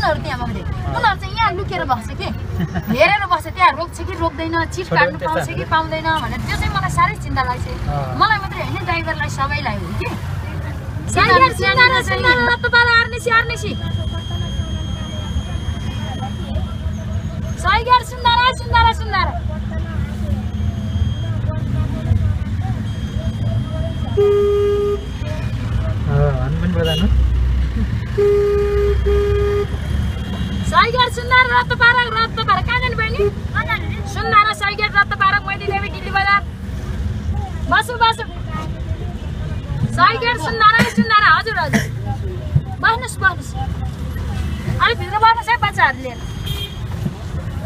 उनीहरू त्यहाँ बस्दै उनीहरू चाहिँ यहाँ लुकेर बस्छ कि हेरेर बस्छ त्यहाँ रोक्छ कि रोक्दैन चिट काट्नु पाउँछ कि पाउँदैन भनेर त्यो चाहिँ मलाई साह्रै चिन्ता लाग्छ मलाई मात्रै होइन ड्राइभरलाई सबैलाई हो कि Saigar Sundar Rata Parag Kanan Bani Sundara Saigar Rata Parag Madi Devi Dilivara Basu Saigar Sundara Hajur Banus I feel about a separate.